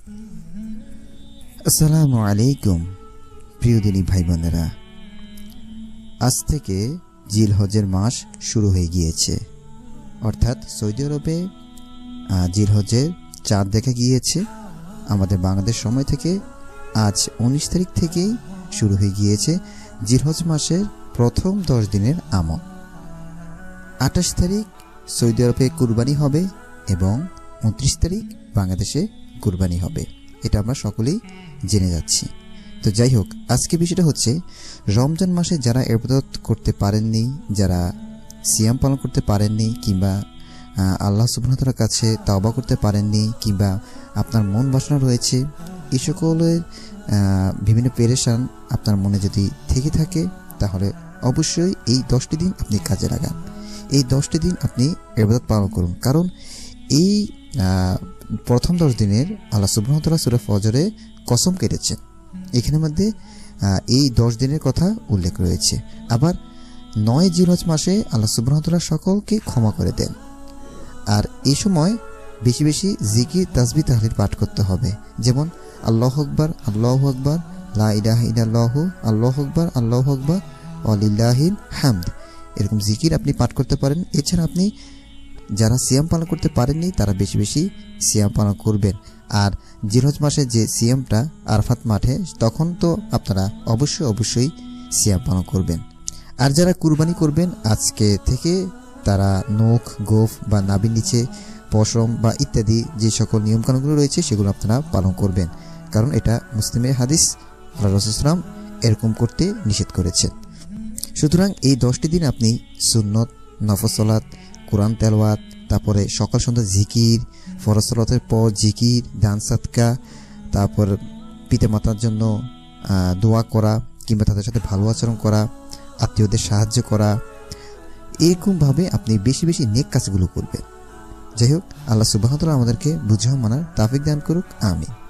আসসালামু আলাইকুম প্রিয় দিনী ভাই বোনেরা, আজ থেকে জিলহজের মাস শুরু হয়ে গিয়েছে। অর্থাৎ সৌদি আরবে জিলহজের চাঁদ দেখা গিয়েছে। আমাদের বাংলাদেশ সময় থেকে আজ 19 তারিখ থেকেই শুরু হয়ে গিয়েছে জিলহজ মাসের প্রথম 10 দিনের আমল। 28 তারিখ সৌদি আরবে কুরবানি হবে এবং 29 তারিখ বাংলাদেশে কুরবানি হবে। এটা আমরা সকলেই জেনে যাচ্ছি। তো যাই হোক, আজকে বিষয়টা হচ্ছে রমজান মাসে যারা ইবাদত করতে পারেননি, যারা সিয়াম পালন করতে পারেননি, কিংবা আল্লাহ সুবহানাহু ওয়া তাআলার কাছে তাওবা করতে পারেননি, কিংবা আপনার মন বাসনা রয়েছে, এই সকলের বিভিন্ন পেরেশান আপনার মনে যদি থেকে থাকে, তাহলে অবশ্যই এই 10টি দিন আপনি কাজে লাগান। এই 10টি দিন আপনি ইবাদত পালন করুন, কারণ এই প্রথম 10 দিনের আল্লাহ সুবহানাহু ওয়া তাআলা সূরা ফজরে কসম কেটেছেন। এখানের মধ্যে এই 10 দিনের কথা উল্লেখ রয়েছে। আবার 9 জিলহজ মাসে আল্লাহ সুবহানাহু ওয়া তাআলা সকলকে ক্ষমা করে দেন। আর এই সময় বেশি বেশি জিকির, তাসবিহ, তাহলিল পাঠ করতে হবে। যেমন আল্লাহু আকবার, আল্লাহু আকবার, লা ইলাহা ইল্লাল্লাহু, আল্লাহু আকবার, আল্লাহু আকবার, ওয়া লিল্লাহিল হামদ, এরকম জিকির আপনি পাঠ করতে পারেন। এছাড়া আপনি যারা সিয়াম পালন করতে পারেননি তারা বেশি বেশি সিয়াম পালন করবেন। আর জিলহজ মাসে যে সিয়ামটা আরাফাত মাঠে, তখন তো আপনারা অবশ্যই সিয়াম পালন করবেন। আর যারা কুরবানি করবেন আজকে থেকে, তারা নখ, গোফ বা নাভির নিচে পশম বা ইত্যাদি যে সকল নিয়মকানুনগুলো রয়েছে সেগুলো আপনারা পালন করবেন, কারণ এটা মুসলিমের হাদিস। আল্লাহ রাসূল সাল্লাল্লাহু আলাইহি ওয়াসাল্লাম এরকম করতে নিষেধ করেছেন। সুতরাং এই 10টি দিন আপনি সুন্নত, নফল সালাত, কোরআন তেলাওয়াত, তারপরে সকাল সন্ধ্যা জিকির, ফরজ সালাতের পর জিকির, দান সাদকা, তারপর পিতামাতার জন্য দোয়া করা, কিংবা তাদের সাথে ভালো আচরণ করা, আত্মীয়দের সাহায্য করা, এরকমভাবে আপনি বেশি বেশি নেক কাজগুলো করবেন। যাই হোক, আল্লাহ সুবহানাহু ওয়া তাআলা আমাদেরকে বুঝাও মানার তৌফিক দান করুক। আমিন।